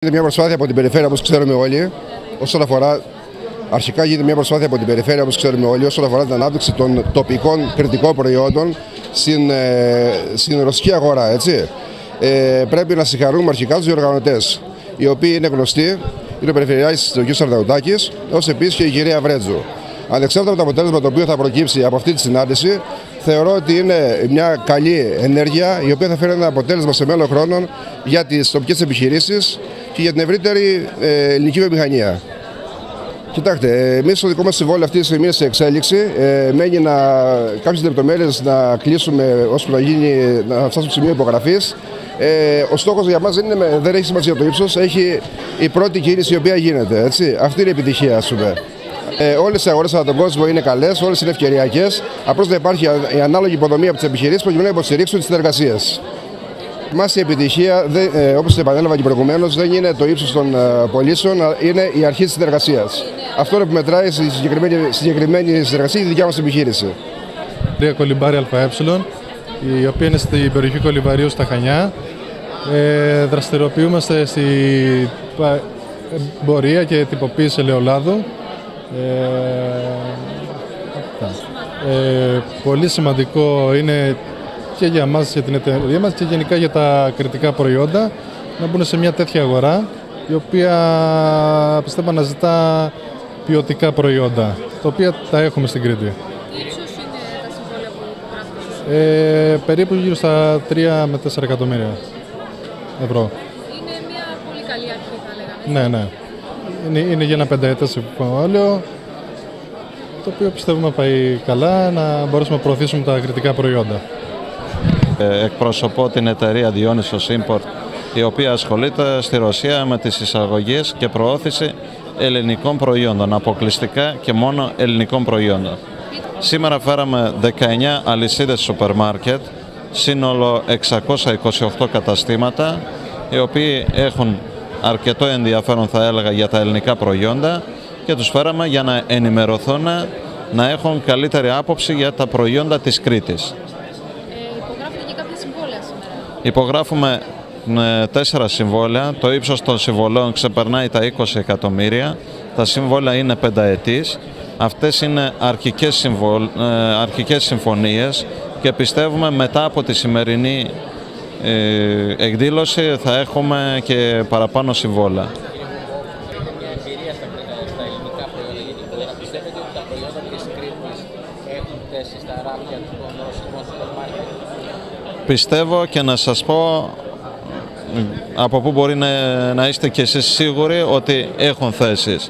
Είναι μια προσπάθεια από την περιφέρεια, όπως ξέρουμε όλοι, όσον αφορά. Αρχικά γίνεται μια προσπάθεια από την περιφέρεια, όπως ξέρουμε όλοι, όσον αφορά την ανάπτυξη των τοπικών κριτικών προϊόντων στην ρωσική αγορά. Έτσι. Πρέπει να συγχαρούμε αρχικά τους διοργανωτές, οι οποίοι είναι γνωστοί, είναι ο Περιφερειάρχης ο κ. Σαρδαουτάκης, ως επίσης και η κυρία Βρέτζου. Ανεξάρτητα από το αποτέλεσμα το οποίο θα προκύψει από αυτή τη συνάντηση, θεωρώ ότι είναι μια καλή ενέργεια η οποία θα φέρει ένα αποτέλεσμα σε μέλλον χρόνων για τις τοπικές επιχειρήσεις και για την ευρύτερη ελληνική βιομηχανία. Κοιτάξτε, εμείς στο δικό μας συμβόλαιο αυτή τη στιγμή είναι σε εξέλιξη. Μένει κάποιες λεπτομέρειες να κλείσουμε ώσπου να φτάσουμε στο σημείο υπογραφής. Ο στόχος για μας δεν έχει σημασία το ύψος, έχει η πρώτη κίνηση η οποία γίνεται. Έτσι. Αυτή είναι η επιτυχία, ας πούμε. Όλες οι αγορές ανά τον κόσμο είναι καλές, όλες είναι ευκαιριακές. Απλώς δεν υπάρχει η ανάλογη υποδομή από τις επιχειρήσεις προκειμένου να υποστηρίξουν τις συνεργασίες. Μας η επιτυχία, όπως επανέλαβα και προηγουμένως, δεν είναι το ύψος των πωλήσεων, είναι η αρχή της συνεργασίας. Αυτό είναι που μετράει στη συγκεκριμένη συνεργασία η δικιά μας επιχείρηση. Κολυμπάρι ΑΕ, η οποία είναι στην περιοχή Κολυμπαρίου στα Χανιά. Δραστηριοποιούμαστε στην εμπορία και τυποποίηση ελαιολάδου. Πολύ σημαντικό είναι και για μας, για την εταιρεία μας και γενικά για τα κριτικά προϊόντα να μπουν σε μια τέτοια αγορά η οποία πιστεύω αναζητά ποιοτικά προϊόντα, τα οποία τα έχουμε στην Κρήτη. Τι ύψος είναι τα συμβόλαια που υπογράφονται? Περίπου γύρω στα 3 με 4 εκατομμύρια ευρώ. Είναι μια πολύ καλή αρχή, θα λέγαμε. Ναι. Είναι για ένα 5 συμβόλαιο, το οποίο πιστεύουμε πάει καλά να μπορέσουμε να προωθήσουμε τα κριτικά προϊόντα. Εκπροσωπώ την εταιρεία Διόνυσος Import, η οποία ασχολείται στη Ρωσία με τις εισαγωγές και προώθηση ελληνικών προϊόντων, αποκλειστικά και μόνο ελληνικών προϊόντων. Σήμερα φέραμε 19 αλυσίδες σούπερ μάρκετ, σύνολο 628 καταστήματα, οι οποίοι έχουν αρκετό ενδιαφέρον, θα έλεγα, για τα ελληνικά προϊόντα και τους φέραμε για να ενημερωθούν, να έχουν καλύτερη άποψη για τα προϊόντα της Κρήτης. Υπογράφετε και κάποια συμβόλαια σήμερα? Υπογράφουμε 4 συμβόλαια. Το ύψος των συμβολέων ξεπερνάει τα 20 εκατομμύρια. Τα συμβόλαια είναι 5 ετής. Αυτές είναι αρχικές συμφωνίες και πιστεύουμε μετά από τη σημερινή εκδήλωση θα έχουμε και παραπάνω συμβόλαια. Πιστεύω και να σας πω από πού μπορεί να είστε και εσείς σίγουροι ότι έχουν θέσεις.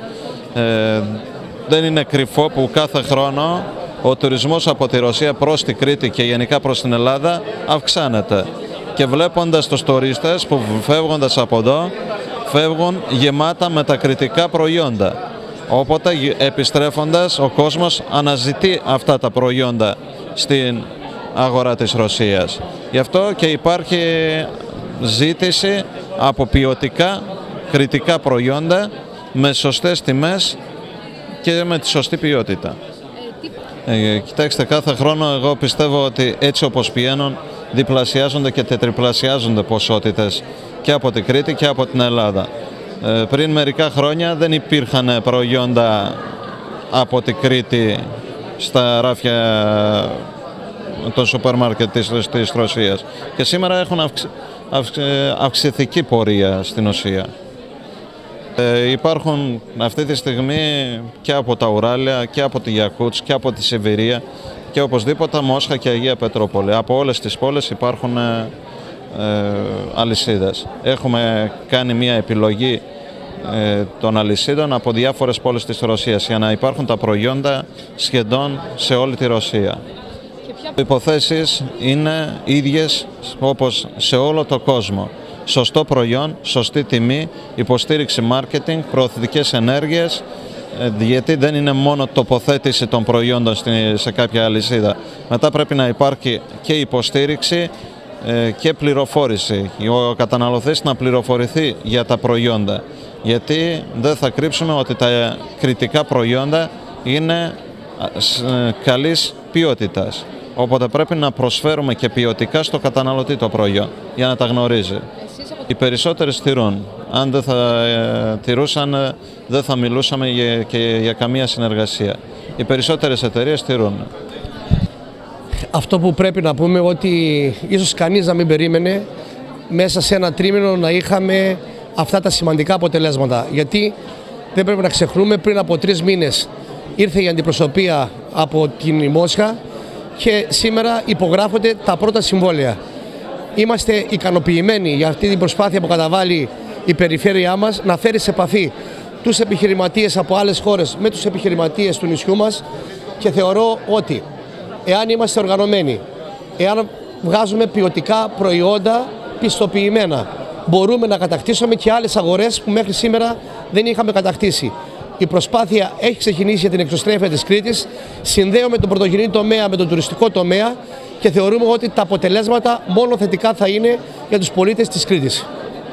Δεν είναι κρυφό που κάθε χρόνο ο τουρισμός από τη Ρωσία προς την Κρήτη και γενικά προς την Ελλάδα αυξάνεται. Και βλέποντας τους τουρίστες που φεύγοντας από εδώ, φεύγουν γεμάτα με τα κριτικά προϊόντα. Όποτε επιστρέφοντας ο κόσμος αναζητεί αυτά τα προϊόντα στην αγορά της Ρωσίας. Γι' αυτό και υπάρχει ζήτηση από ποιοτικά κριτικά προϊόντα με σωστές τιμές και με τη σωστή ποιότητα. Κοιτάξτε, κάθε χρόνο εγώ πιστεύω ότι έτσι όπως πηγαίνουν διπλασιάζονται και τετριπλασιάζονται ποσότητες και από την Κρήτη και από την Ελλάδα. Πριν μερικά χρόνια δεν υπήρχαν προϊόντα από την Κρήτη στα ράφια των σούπερ μάρκετ της Ρωσίας και σήμερα έχουν αυξηθική πορεία στην ουσία. Υπάρχουν αυτή τη στιγμή και από τα Ουράλια και από τη Γιακούτς και από τη Σιβηρία και οπωσδήποτε Μόσχα και Αγία Πετρούπολη. Από όλες τις πόλεις υπάρχουν αλυσίδες. Έχουμε κάνει μια επιλογή των αλυσίδων από διάφορες πόλεις της Ρωσίας για να υπάρχουν τα προϊόντα σχεδόν σε όλη τη Ρωσία. Οι υποθέσεις είναι ίδιες όπως σε όλο το κόσμο. Σωστό προϊόν, σωστή τιμή, υποστήριξη μάρκετινγκ, προωθητικές ενέργειες, γιατί δεν είναι μόνο τοποθέτηση των προϊόντων σε κάποια αλυσίδα. Μετά πρέπει να υπάρχει και υποστήριξη και πληροφόρηση. Ο καταναλωτής να πληροφορηθεί για τα προϊόντα, γιατί δεν θα κρύψουμε ότι τα κριτικά προϊόντα είναι καλής ποιότητας. Οπότε πρέπει να προσφέρουμε και ποιοτικά στο καταναλωτή το προϊόν για να τα γνωρίζει. Οι περισσότερες τηρούν. Αν δεν θα τηρούσαν, δεν θα μιλούσαμε για καμία συνεργασία. Οι περισσότερες εταιρείες τηρούν. Αυτό που πρέπει να πούμε ότι ίσως κανείς να μην περίμενε μέσα σε ένα τρίμηνο να είχαμε αυτά τα σημαντικά αποτελέσματα. Γιατί δεν πρέπει να ξεχνούμε, πριν από 3 μήνες ήρθε η αντιπροσωπεία από την Μόσχα και σήμερα υπογράφονται τα πρώτα συμβόλαια. Είμαστε ικανοποιημένοι για αυτή την προσπάθεια που καταβάλει η περιφέρειά μας να φέρει σε επαφή τους επιχειρηματίες από άλλες χώρες με τους επιχειρηματίες του νησιού μας, και θεωρώ ότι εάν είμαστε οργανωμένοι, εάν βγάζουμε ποιοτικά προϊόντα πιστοποιημένα, μπορούμε να κατακτήσουμε και άλλες αγορές που μέχρι σήμερα δεν είχαμε κατακτήσει. Η προσπάθεια έχει ξεκινήσει για την εξωστρέφεια της Κρήτης, συνδέουμε τον πρωτογενή τομέα με τον τουριστικό τομέα και θεωρούμε ότι τα αποτελέσματα μόνο θετικά θα είναι για τους πολίτες της Κρήτης.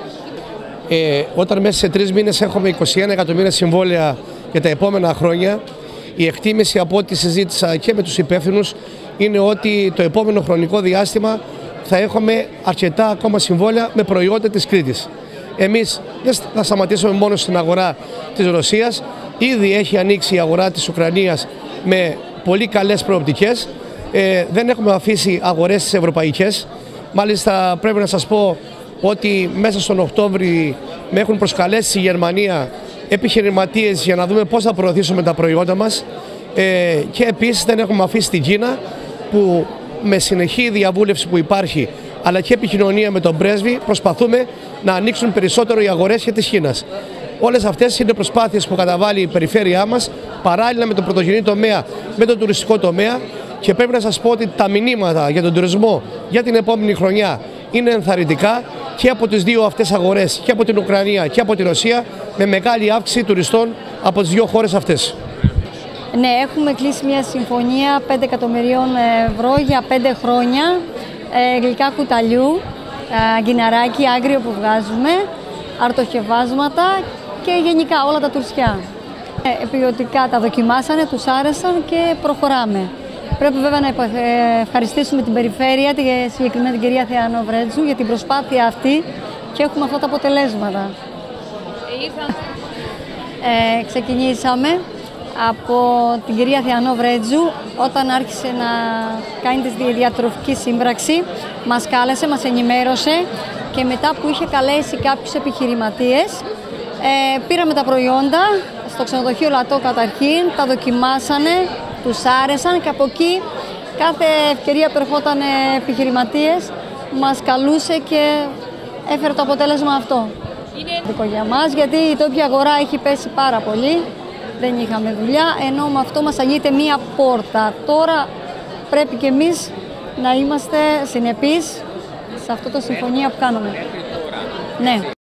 Όταν μέσα σε 3 μήνες έχουμε 21 εκατομμύρια συμβόλαια για τα επόμενα χρόνια, η εκτίμηση από ό,τι συζήτησα και με τους υπεύθυνους είναι ότι το επόμενο χρονικό διάστημα θα έχουμε αρκετά ακόμα συμβόλαια με προϊόντα της Κρήτης. Εμείς δεν θα σταματήσουμε μόνο στην αγορά της Ρωσίας, ήδη έχει ανοίξει η αγορά της Ουκρανίας με πολύ καλές προοπτικές. Δεν έχουμε αφήσει αγορές τις ευρωπαϊκές. Μάλιστα πρέπει να σας πω ότι μέσα στον Οκτώβρη με έχουν προσκαλέσει στη Γερμανία επιχειρηματίες για να δούμε πώς θα προωθήσουμε τα προϊόντα μας, και επίσης δεν έχουμε αφήσει την Κίνα, που με συνεχή διαβούλευση που υπάρχει αλλά και επικοινωνία με τον πρέσβη προσπαθούμε να ανοίξουν περισσότερο οι αγορές και της Κίνας. Όλες αυτές είναι προσπάθειες που καταβάλει η περιφέρειά μας παράλληλα με τον πρωτογενή τομέα, με τον τουριστικό τομέα, και πρέπει να σας πω ότι τα μηνύματα για τον τουρισμό για την επόμενη χρονιά είναι ενθαρρυντικά και από τις δύο αυτές αγορές, και από την Ουκρανία και από τη Ρωσία, με μεγάλη αύξηση τουριστών από τις δύο χώρες αυτές. Ναι, έχουμε κλείσει μια συμφωνία 5 εκατομμυρίων ευρώ για 5 χρόνια, γλυκά κουταλιού, γκιναράκι, άγριο που βγάζουμε, αρτοχευάσματα και γενικά όλα τα τουριστικά. Ποιοτικά τα δοκιμάσανε, τους άρεσαν και προχωράμε. Πρέπει βέβαια να ευχαριστήσουμε την περιφέρεια, συγκεκριμένα την κυρία Θεανόβρετζου, για την προσπάθεια αυτή και έχουμε αυτά τα αποτελέσματα. Ξεκινήσαμε από την κυρία Θεανόβρετζου όταν άρχισε να κάνει τη διατροφική σύμπραξη. Μας κάλεσε, μας ενημέρωσε και μετά που είχε καλέσει κάποιους επιχειρηματίες, πήραμε τα προϊόντα στο ξενοδοχείο Λατό καταρχήν, τα δοκιμάσανε, τους άρεσαν και από εκεί κάθε ευκαιρία που ερχόταν επιχειρηματίες μας καλούσε και έφερε το αποτέλεσμα αυτό. Είναι για μας, γιατί η τόπια αγορά έχει πέσει πάρα πολύ, δεν είχαμε δουλειά, ενώ με αυτό μας ανοίγεται μία πόρτα. Τώρα πρέπει και εμείς να είμαστε συνεπείς σε αυτό το συμφωνία που κάνουμε. Ναι.